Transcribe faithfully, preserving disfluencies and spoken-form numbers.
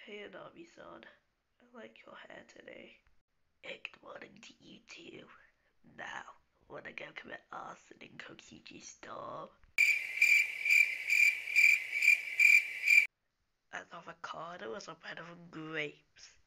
Hey Anami-san, I like your hair today. Hey, good morning to you too. Now, wanna go commit arson in Kokichi's store? An avocado is better than grapes.